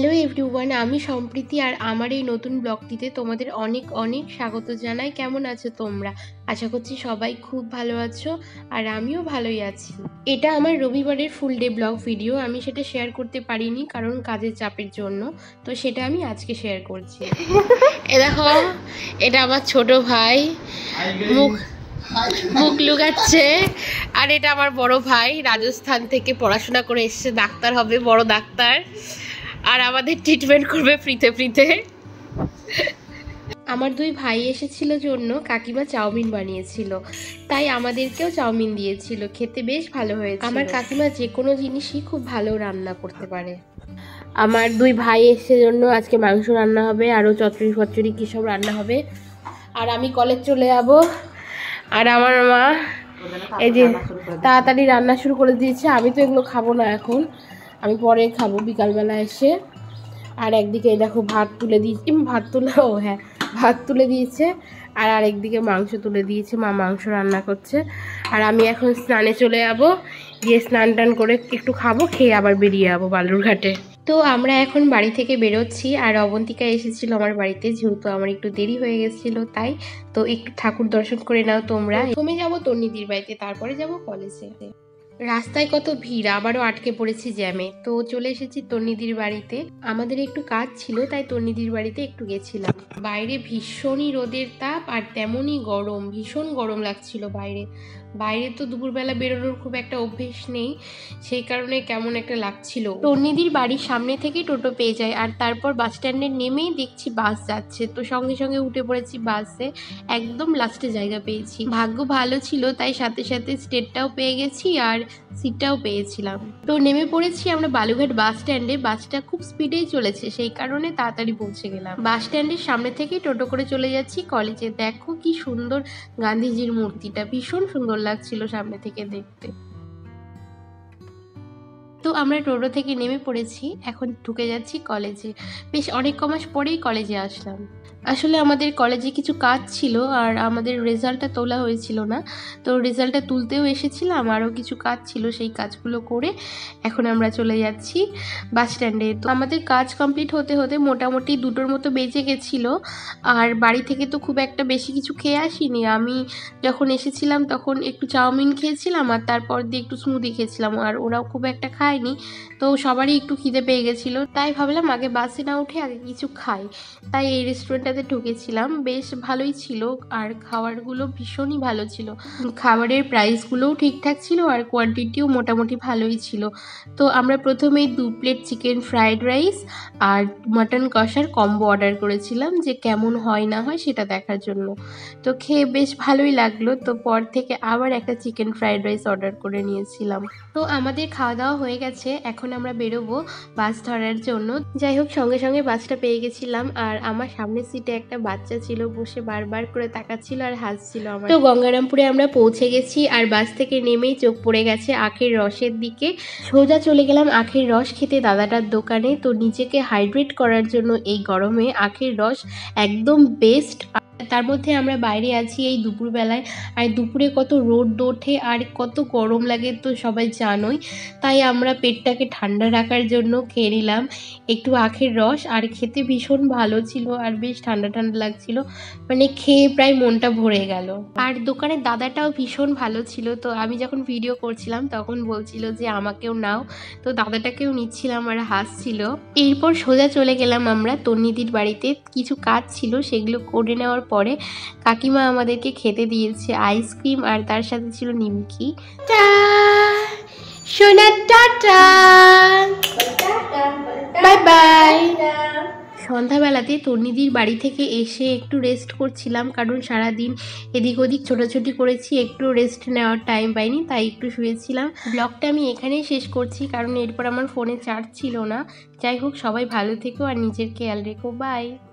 Hello everyone, আমি সম্প্রীতি আর আমার এই নতুন ব্লগটিতে তোমাদের অনেক অনেক স্বাগত জানাই। কেমন আছো তোমরা? আশা করছি সবাই খুব ভালো আছো আর আমিও ভালোই আছি। এটা আমার রবিবারের ফুল ডে ব্লগ ভিডিও। আমি সেটা শেয়ার করতে পারিনি কারণ কাজের চাপের জন্য, তো সেটা আমি আজকে শেয়ার করছি। এ দেখো, এটা আমার ছোট ভাই মুখ লুকাচ্ছে, আর এটা আমার বড় ভাই রাজস্থান থেকে পড়াশোনা করে এসেছে, ডাক্তার হবে, বড় ডাক্তার, আর আমাদের ট্রিটমেন্ট করবে ফ্রিতে ফ্রিতে। আমার দুই ভাই এসেছিল জন্য কাকিমা চাউমিন বানিয়েছিল, তাই আমাদেরকেও চাউমিন দিয়েছিল। খেতে বেশ ভালো হয়েছে। আমার কাকিমা যে কোনো জিনিসই খুব ভালো রান্না করতে পারে। আমার দুই ভাই এসে জন্য আজকে মাংস রান্না হবে, আরও চচ্চড়ি ফচ্চড়ি কী সব রান্না হবে। আর আমি কলেজ চলে যাব। আর আমার মা এই যে তাড়াতাড়ি রান্না শুরু করে দিয়েছে। আমি তো এগুলো খাবো না এখন, আমি পরে খাবো বিকালবেলা এসে। আর একদিকে দেখো ভাত তুলে দিয়েছি, ভাত তুলে দিয়েছে, আর আরেকদিকে মাংস তুলে দিয়েছে। মা মাংস রান্না করছে। আর আমি এখন স্নানে চলে যাবো, গিয়ে স্নান টান করে একটু খাবো, খেয়ে আবার বেরিয়ে যাবো বালুরঘাটে। তো আমরা এখন বাড়ি থেকে বেরোচ্ছি। আর অবন্তিকা এসেছিল আমার বাড়িতে, যেহেতু আমার একটু দেরি হয়ে গেছিল তাই। তো একটু ঠাকুর দর্শন করে নাও তোমরা। প্রথমে যাবো তন্নিদির বাড়িতে, তারপরে যাব কলেজে। রাস্তায় কত ভিড়, আবারও আটকে পড়েছি জ্যামে। তো চলে এসেছি তন্নিদির বাড়িতে। আমাদের একটু কাজ ছিল তাই তন্নিদির বাড়িতে একটু গেছিলাম। বাইরে ভীষণই রোদের তাপ আর তেমনই গরম, ভীষণ গরম লাগছিল বাইরে। বাইরে তো দুপুরবেলা বেরোনোর খুব একটা অভ্যেস নেই, সেই কারণে কেমন একটা লাগছিল। তন্নিদির বাড়ির সামনে থেকেই টোটো পেয়ে যায়, আর তারপর বাস স্ট্যান্ডে নেমেই দেখছি বাস যাচ্ছে। তো সঙ্গে সঙ্গে উঠে পড়েছি বাসে, একদম লাস্টে জায়গা পেয়েছি। ভাগ্য ভালো ছিল তাই সাথে সাথে স্টেটটাও পেয়ে গেছি আর সিটটাও পেয়েছিলাম। তো নেমে পড়েছি আমরা বালুরঘাট বাস স্ট্যান্ডে। বাসটা খুব স্পিডেই চলেছে, সেই কারণে তাড়াতাড়ি পৌঁছে গেলাম। বাস স্ট্যান্ডের সামনে থেকেই টোটো করে চলে যাচ্ছি কলেজে। দেখো কি সুন্দর গান্ধীজির মূর্তিটা, ভীষণ সুন্দর লাগছিল সামনে থেকে দেখতে। তো আমরা টোটো থেকে নেমে পড়েছি, এখন ঢুকে যাচ্ছি কলেজে। বেশ অনেক মাস পরেই কলেজে আসলাম। আসলে আমাদের কলেজে কিছু কাজ ছিল আর আমাদের রেজাল্টটা তোলা হয়েছিল না, তো রেজাল্টটা তুলতেও এসেছিলাম। আরও কিছু কাজ ছিল, সেই কাজগুলো করে এখন আমরা চলে যাচ্ছি বাস স্ট্যান্ডে। তো আমাদের কাজ কমপ্লিট হতে হতে মোটামুটি 2টোর মতো বেজে গেছিলো। আর বাড়ি থেকে তো খুব একটা বেশি কিছু খেয়ে আসিনি। আমি যখন এসেছিলাম তখন একটু চাউমিন খেয়েছিলাম আর তারপর দিয়ে একটু স্মুদি খেয়েছিলাম, আর ওরাও খুব একটা খায়নি। তো সবারই একটু খিদে পেয়ে গেছিলো, তাই ভাবলাম আগে বাসে না উঠে আগে কিছু খাই। তাই এই রেস্টুরেন্টটাতে ঢুকেছিলাম, বেশ ভালোই ছিল আর খাবারগুলো ভীষণই ভালো ছিল। খাবারের প্রাইসগুলোও ঠিকঠাক ছিল আর কোয়ান্টিটিও মোটামুটি ভালোই ছিল। তো আমরা প্রথমেই 2 প্লেট চিকেন ফ্রাইড রাইস আর মাটন কষার কম্বো অর্ডার করেছিলাম, যে কেমন হয় না হয় সেটা দেখার জন্য। তো খেয়ে বেশ ভালোই লাগলো। তো পর থেকে আবার একটা চিকেন ফ্রাইড রাইস অর্ডার করে নিয়েছিলাম। তো আমাদের খাওয়া দাওয়া হয়ে গেছে, এখন আমরা বেরোবো বাস ধরার জন্য। যাই হোক, সঙ্গে সঙ্গে বাসটা পেয়ে গেছিলাম। আর আমার সামনের সিটে একটা বাচ্চা ছিল, বসে বারবার করে তাকাচ্ছিল আর হাসছিল আমার। তো গঙ্গারামপুরে আমরা পৌঁছে গেছি, আর বাস থেকে নেমেই চোখ পড়ে গেছে আখের রসের দিকে। সোজা চলে গেলাম আখের রস খেতে দাদাটার দোকানে। তো নিজেকে হাইড্রেট করার জন্য এই গরমে আখের রস একদম বেস্ট। তার মধ্যে আমরা বাইরে আছি এই দুপুরবেলায়, আর দুপুরে কত রোদ ওঠে আর কত গরম লাগে তো সবাই জানোই। তাই আমরা পেটটাকে ঠান্ডা রাখার জন্য খেয়ে নিলাম একটু আখের রস, আর খেতে ভীষণ ভালো ছিল আর বেশ ঠান্ডা ঠান্ডা লাগছিল, মানে খেয়ে প্রায় মনটা ভরে গেল। আর দোকানের দাদাটাও ভীষণ ভালো ছিল। তো আমি যখন ভিডিও করছিলাম তখন বলছিল যে আমাকেও নাও, তো দাদাটাকেও নিচ্ছিলাম আর হাসছিল। এরপর সোজা চলে গেলাম আমরা তন্নিদির বাড়িতে। কিছু কাজ ছিল, সেগুলো করে নেওয়ার পরে কাকিমা আমাদেরকে খেতে দিয়েছে আইসক্রিম, আর তার সাথে ছিল নিমকি। সোনা টাটা, বাই বাই। সন্ধ্যাবেলাতে তন্নিদির বাড়ি থেকে এসে একটু রেস্ট করছিলাম, কারণ সারাদিন এদিক ওদিক ছোটাছুটি করেছি, একটু রেস্ট নেওয়ার টাইম পাইনি, তাই একটু শুয়েছিলাম। ব্লগটা আমি এখানেই শেষ করছি, কারণ এরপর আমার ফোনে চার্জ ছিল না। যাই হোক, সবাই ভালো থেকো আর নিজের খেয়াল রেখো। বাই।